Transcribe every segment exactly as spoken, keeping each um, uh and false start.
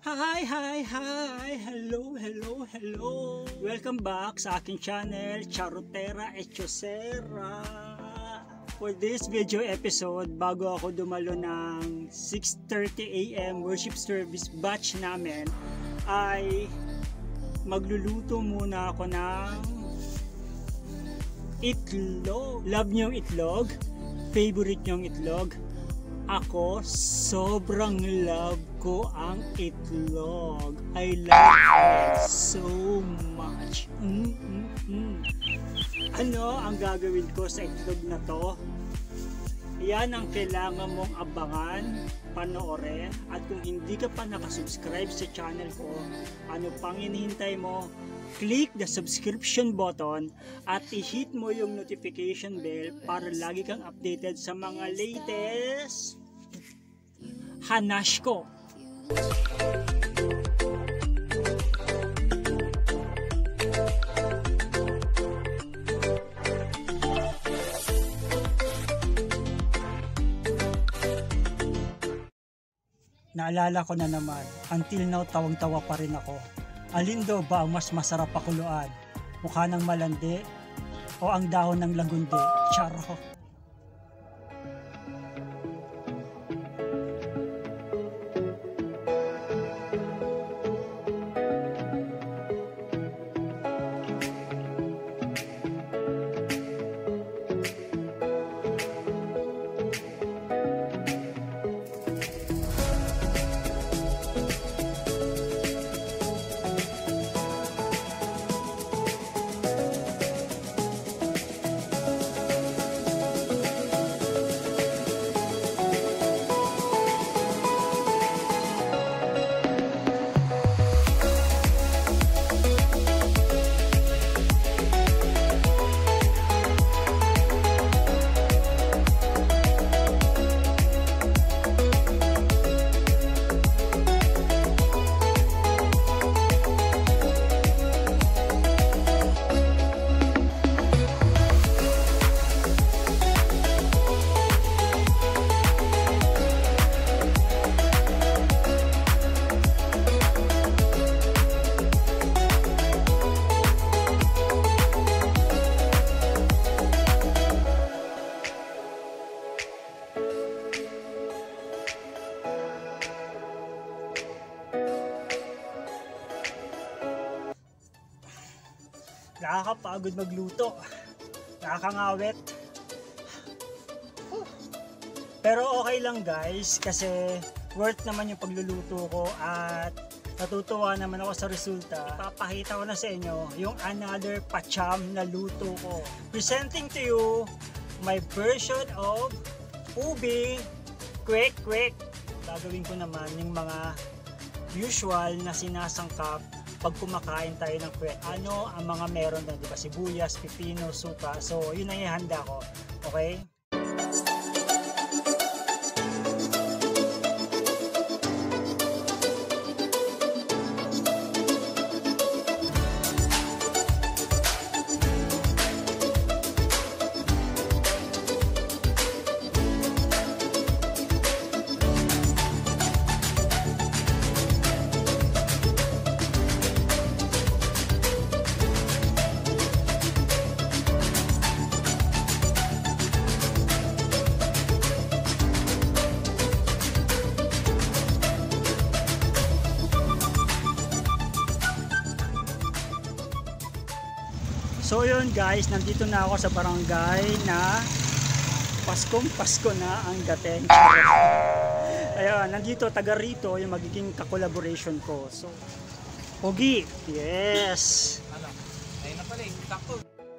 Hi, hi, hi! Hello, hello, hello! Welcome back sa aking channel, Charotera Echosera. For this video episode, bago ako dumalo ng six thirty a m worship service batch namin, ay magluluto muna ako ng itlog. Love niyo yung itlog? Favorite niyo yung itlog? Ako, sobrang love ko ang itlog. I love it so much. Mm, mm, mm. Ano ang gagawin ko sa itlog na to? Yan ang kailangan mong abangan, panoorin. At kung hindi ka pa nakasubscribe sa channel ko, ano pang hinihintay mo? Click the subscription button at i-hit mo yung notification bell para lagi kang updated sa mga latest hanash ko. Naalala ko na naman, until now tawang-tawa pa rin ako. Alin daw ba ang mas masarap pakuluan? Mukha ng malandi o ang dahon ng lagundi? Charo! Nakakapagod magluto, nakakangawit. Pero okay lang guys, kasi worth naman yung pagluluto ko at natutuwa naman ako sa resulta. Ipapakita ko na sa inyo yung another pacham na luto ko. Presenting to you my version of ubi quick quick. Gagawin ko naman yung mga usual na sinasangkap pag kumakain tayo ng kwek. Ano ang mga meron na, di ba? Sibuyas, pipino, suka. So, yun ang ihanda ko. Okay? So yun guys, nandito na ako sa barangay na Paskong Pasko na ang dating. Ayan, nandito, taga rito yung magiging ka-collaboration ko. So, Pogi, yes! Ano? Ayun na pala eh, takto.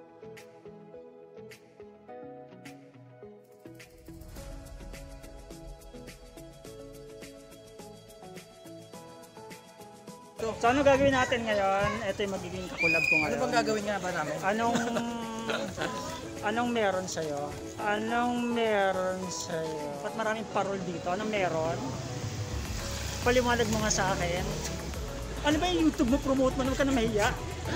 So ano gagawin natin ngayon? Ito yung magiging kakulab ko ngayon. Ano bang gagawin nga ba namin? Anong anong meron sa'yo? Anong meron sa'yo? Ba't maraming parol dito? Anong meron? Paliwanag mo nga sa akin. Ano ba yung YouTube mo? Promote mo? Naman ka na mahiya?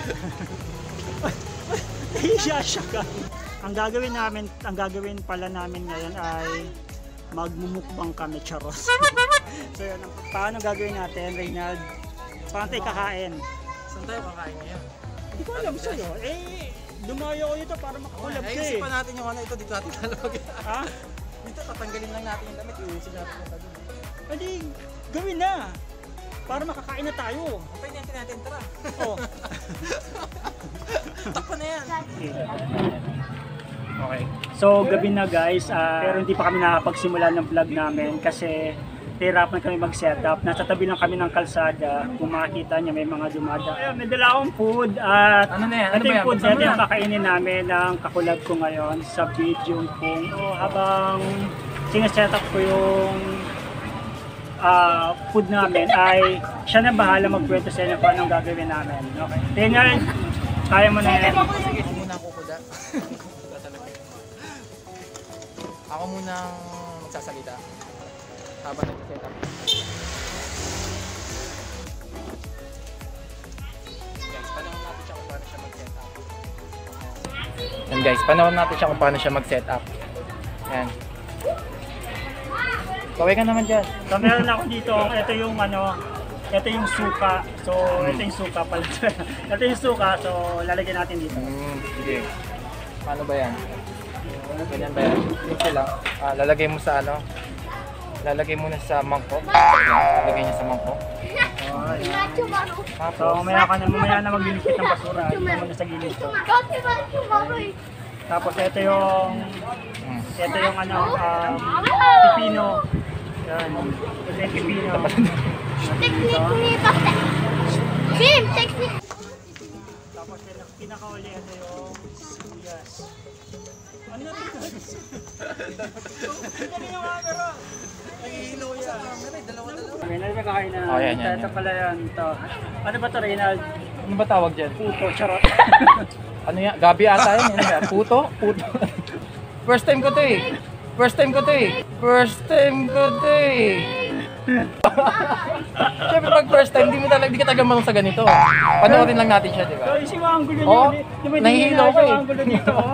Nahiya siya ka. Ang gagawin namin, ang gagawin pala namin ngayon ay magmumukbang kami, charos. So yun, paano gagawin natin, Reynald? Paano tayo kakain? Saan tayo kakain ngayon? Hindi ko alam sa'yo. Eh, dumayo ko dito para makakulab ka Ay, eh. isipan natin yung ano ito, dito natin lalagay. Ha? Dito, tatanggalin lang natin yung damit, iusin natin yung damit. Hindi, gawin na. Para makakain na tayo. Okay, natin natin, tara. Oh. Takpa na yan. Okay. So, gabi na guys, uh, pero hindi pa kami nakapagsimula ng vlog namin kasi hirapan kami mag-setup. Nasa tabi lang kami ng kalsada. Kung makikita niya, may mga dumada. Ayun, may dala akong food at ano na yan? ito Ano ba yung yan? food Buksan mo natin na. kakainin namin ng kakulab ko ngayon sa video kong oh, habang sinesetup ko yung uh, food namin ay siya na bahala magkwento sa inyo kung anong gagawin namin. Okay. Tingnan, kaya mo na yan. Sige, ako muna ako kuda. Kuda talaga. Ako muna ang magsasalita. Habang nag-set up. Guys, panahon natin siya kung paano siya mag-set up. Yan guys, panahon natin siya kung paano siya mag-set up. Yan. Kaway ka naman dyan. So meron ako dito, ito yung ano, ito yung suka. So ito yung suka pala. Ito yung suka, so lalagyan natin dito. Hmm, sige. Paano ba yan? Ganyan ba yan? Ito lang. Ah, lalagay mo sa ano? Lalagay muna sa mangkok. Lalagay niya sa mangkok. Oh, yan. Tapos, So mamaya ka na, mamaya na maglilikit ng basura. Ito muna sa gilid to. Tapos ito yung, hmm. ito yung ano, um, pipino. Yan, ito yung pipino. Kim, technique. Tapos yung pinakauli, ito yung sibuyas. Ano na ito? Ito yung camera. Nag-ihilo yan. Dalawa-dalawa. Reynald, may kakain na. Oh, yan, yan, Ito yan. pala yan. Ito. Ano ba ito, Reynald? Ano ba tawag dyan? Puto, charot. Ano yan? Gabi ata yan. Ano yan? Puto? Puto. First time ko to eh. First time ko to eh. First time ko to eh. Siyempre pag first time, di mo talaga, di ka talaga marunong sa ganito. Panoorin lang natin siya, di ba? So, yung mga angulo niyo. Oo, Di ba hindi nahihilo na ko eh. yung angulo dito? oh.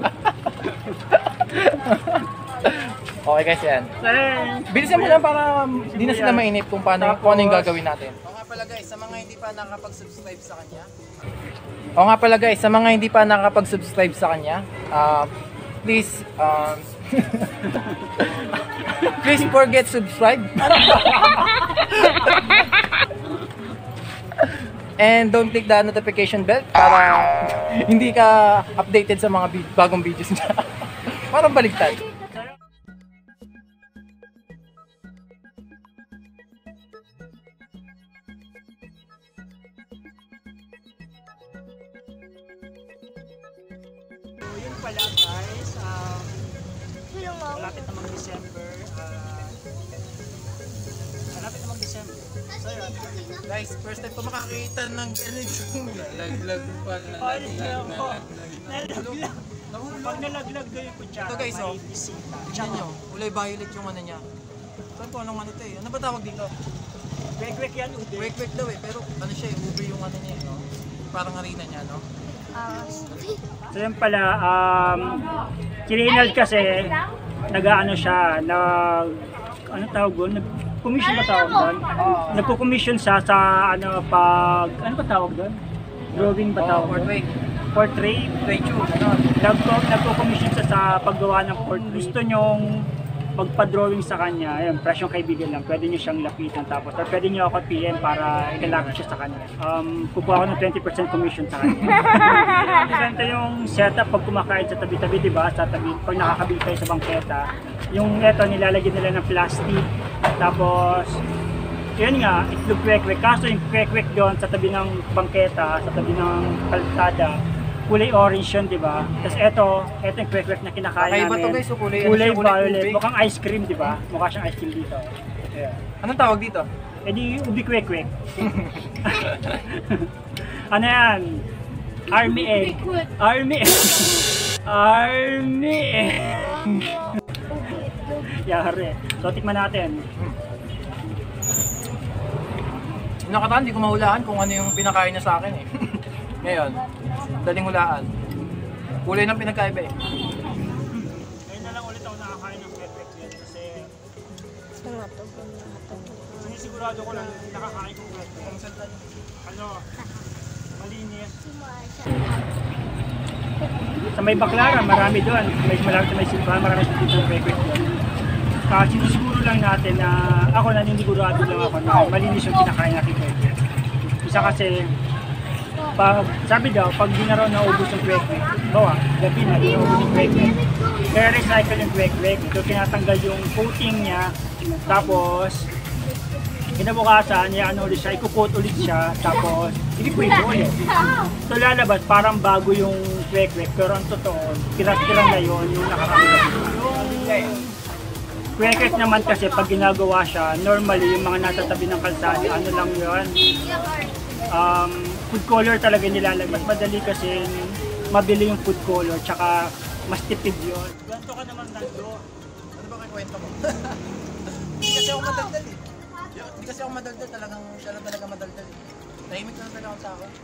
Okay guys, yan. Eh, Bilisan mo lang para hindi na sila mainip kung paano, kung ano yung gagawin natin. Oo nga pala guys, sa mga hindi pa nakakapag-subscribe sa kanya. Oo nga pala guys, sa mga hindi pa nakakapag-subscribe sa kanya, uh, please, um, please forget subscribe. And don't click the notification bell para hindi ka updated sa mga bi- bagong videos niya. Parang baligtad. So, yun pala guys. Um, malapit na mag-December. Uh, malapit na mag-December. So, yun. Guys, first time ko makakita ng ganitong laglag pa na Ay, ako. Nalaglag. Pag nalaglag daw yung kutsara, Ito guys, oh. may bisita. Tignan nyo, kulay violet yung ano niya. Saan po anong ano ito eh? Ano ba tawag dito? Kwek-kwek yan, ude. Wake-wake daw eh, pero ano siya eh, ube yung ano niya eh, no? Parang harina niya, no? So yun pala, um, kirinald kasi, nag-ano siya, nag, ano tawag doon? Nag-commission ba tawag doon? Nagko-commission siya sa, ano, pag, ano ba tawag doon? Drawing ba tawag doon? portrait. Portrait? Portrait yun, ano? Nagko- Nagko-commission siya sa paggawa ng portrait. Gusto nyong magpa-drawing sa kanya, ayun, presyong kaibigan lang, pwede nyo siyang lapitan tapos, or pwede nyo ako P M para ilalapit siya sa kanya. Um, kukuha ako ng twenty percent commission sa kanya. Ganito yung setup pag kumakain sa tabi-tabi, di ba? Sa tabi, pag nakakabili tayo sa bangketa, yung eto, nilalagyan nila ng plastic, tapos, yun nga, itlog kwek-kwek. Kaso yung kwek-kwek doon sa tabi ng bangketa, sa tabi ng kalsada, kulay orange yun, di ba? Tapos eto, eto yung kwek-kwek na kinakain Kakaiba namin. to guys, so kulay, ano Kulay siya, kulay violet. tubig. Mukhang ice cream, di ba? Mukha siyang ice cream dito. Ayan. Anong tawag dito? E di ubi kwek-kwek. Ano yan? Army egg. Army egg. Army egg. Yari. So, tikman natin. Nakataan, hindi ko mahulaan kung ano yung pinakain niya sa akin eh. Ngayon, daling hulaan. Kulay ng pinagkaiba eh. Ngayon na lang ulit ako nakakain ng kwek-kwek yan kasi Sigurado ko lang nakakain ko kwek kwek. Ano, malinis. Sa may Baclaran, marami doon. May marami sa may simbahan, marami sa dito ng kwek kwek doon. Uh, sinusiguro lang natin na ako naninigurado lang ako na malinis yung kinakain natin kwek kwek. Isa kasi, pag, sabi daw, pag di na raw naubos yung kwek kwek, bawa, gabi na, di naubos yung kwek kwek, kaya recycle yung kwek kwek. Ito tinatanggal yung coating niya, tapos kinabukasan, niya ano ulit siya, ikukot ulit siya, tapos i-print ulit. Ito lalabas, parang bago yung kwek kwek, pero ang totoo, tiras-tiras na yun yung nakakanggal. Kwek kwek naman kasi pag ginagawa siya, normally yung mga nasa tabi ng kalsada, ano lang yun, um, food color talaga nilalagay. Mas madali kasi mabili yung food color, tsaka mas tipid yun. Ganto ka naman nando. Ano ba kikwento mo? Hindi kasi ako madaldal eh. Hindi kasi ako madaldal, talagang siya lang talaga madaldal eh. Tahimik na talaga akong tao.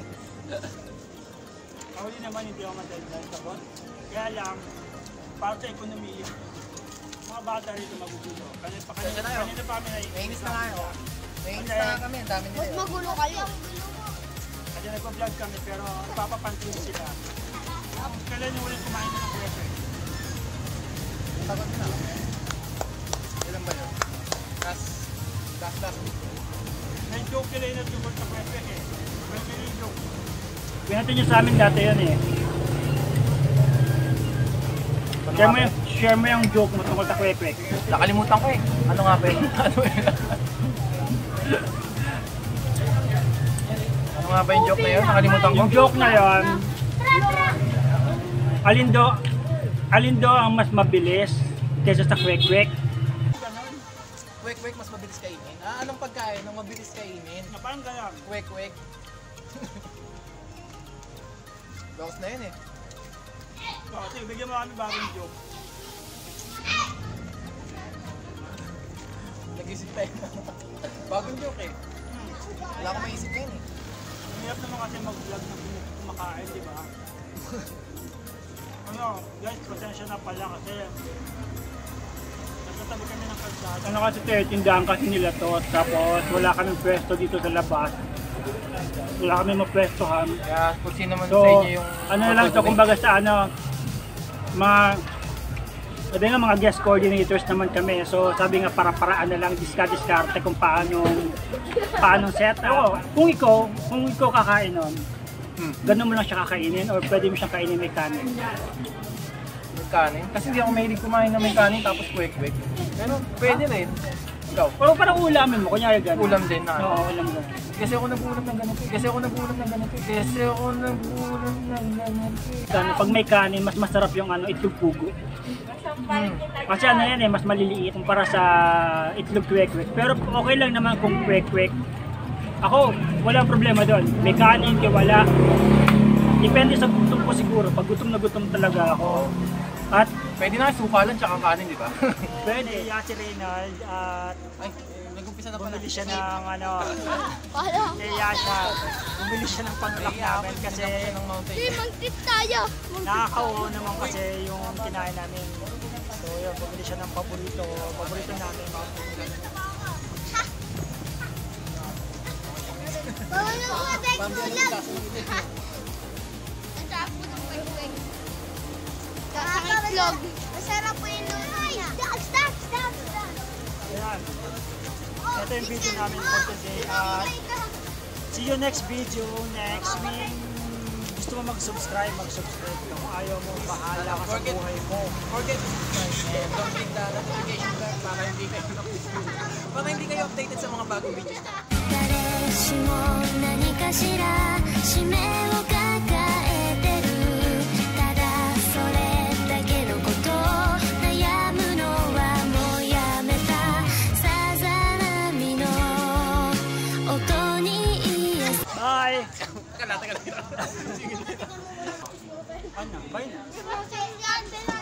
Ako din naman hindi ako madaldal, sabon. Kaya lang, para sa ekonomiya, mga bata rito magugulo. Kanina pa kanina, kanina pa kami naiinis. Naiinis na nga yun. Naiinis na nga kami, ang dami nila Mas yun. magulo kayo. Kasi nagpa-vlog kami pero papapansin sila. Kailan yung ulit kumain na ng kwek kwek? Takot na. Ilan ba yun? Last, last, last week. Na-joke nila yung nag-joke sa kwek kwek eh. Kwek kwek yung joke. Pinatid nyo sa amin dati yun eh. Share mo, yung, share mo yung joke mo tungkol sa kwek kwek. Nakalimutan ko eh. Ano nga ba yun? Ano yun? Ano nga ba yung joke na yun? Nakalimutan ko. Yung joke na yun, alin do, alin do ang mas mabilis kaysa sa kwek kwek? Kwek-kwek mas mabilis kainin. Ah, anong pagkain ang mabilis kainin? Na parang ganyan. Kwek-kwek. Lakas na yun eh. Oh, sige, bigyan mo kami bagong joke. Nag-isip tayo. Bagong joke eh. Wala akong maisip ngayon eh. Ang hirap naman kasi mag-vlog na kumakain, di ba? Ano, guys, pasensya na pala kasi nagtatabi kami ng kalsada. Ano kasi tayo, tindahan kasi nila to, tapos wala kaming pwesto dito sa labas. Wala kami mapwestohan. Kaya kung sino man So, sa inyo yung... ano na lang to, kumbaga sa ano, mga, sabi nga mga guest coordinators naman kami. So sabi nga para-paraan na lang, diska-diskarte kung paano, paano set up. Kung ikaw, kung ikaw kakain nun, Hmm. ganun mo lang siya kakainin or pwede mo siyang kainin may kanin. May kanin? Kasi hindi ako mahilig kumain na may kanin tapos kwek-kwek. Pero pwede na yun. Ikaw? O parang ulamin mo, kunyari ganun. Ulam din na. Oo, ulam ganun. Kasi ako nagulam ng ganito. Kasi ako nagulam ng ganito. Kasi ako nagulam ng ganito. Ganun, pag may kanin, mas masarap yung ano, itlog pugo. Hmm. Kasi ano yan eh, mas maliliit kumpara sa itlog kwek-kwek. Pero okay lang naman kung kwek-kwek. Ako, walang problema doon. May kanin, di wala. Depende sa gutom ko siguro. Pag gutom na gutom talaga ako. At Pwede na sukalan tsaka kanin, di ba? pwede, Yati Reynald at Ay, nag-umpisa na pala. bumili siya ng ano, Wala. kay Yasha. Bumili siya ng panglak namin kasi ng mountain. Hindi, mag-tip tayo. nakakauho naman kasi yung kinain namin. So yun, bumili siya ng paborito. Paborito namin. Bawal na mga bag Pambi, mo ano yung lang. kaso ng itik mo? Ang sarap po ng kwek-kwek. Sa itlog. Masarap po yung luto niya. Stop, stop, stop, stop. Ayan. Ito yung video namin for today. At see you next video, next week. Gusto mo mag-subscribe, mag-subscribe. Kung ayaw mo, bahala ka sa buhay mo. Forget to subscribe and don't click the notification bell para hindi kayo para hindi kayo updated sa mga bagong videos. 誰しも何かしら使命を抱えてるただそれだけのこと悩むのはもうやめたさざ波の音に癒す Bye! Teka na, teka na. Ano? Bye na. Bye na.